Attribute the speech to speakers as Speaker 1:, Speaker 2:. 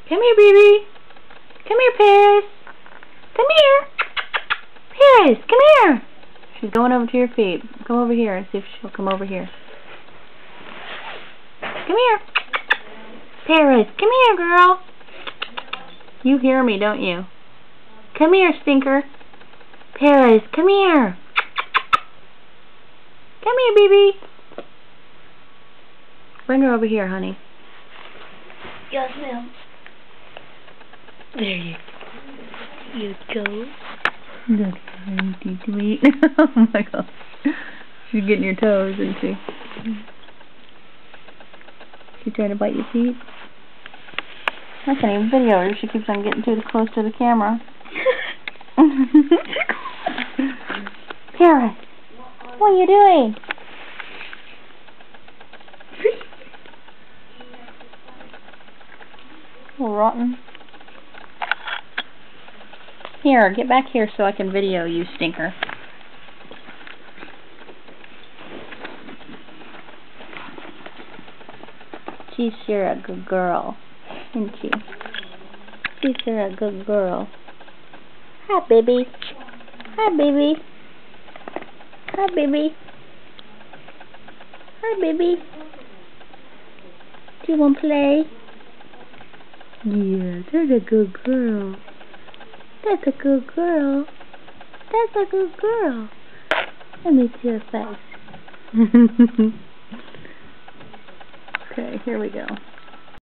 Speaker 1: Come here, baby. Come here, Paris. Come here. Paris, come here. She's going over to your feet. Come over here and see if she'll come over here. Come here. Paris, come here, girl. You hear me, don't you? Come here, stinker. Paris, come here. Come here, baby. Bring her over here, honey.
Speaker 2: Yes, ma'am. There you go.
Speaker 1: That's very sweet. Oh my god. She's getting your toes, isn't she? She trying to bite your feet? I can't even video her. She keeps on getting too close to the camera. Paris, what are you doing? Rotten. Here, get back here so I can video you, stinker. She's sure a good girl, isn't she? She's sure a good girl. Hi, baby. Hi, baby. Hi, baby. Hi, baby. Do you want to play? Yeah, that's a good girl. That's a good girl. That's a good girl. Let me see your face. Okay, here we go.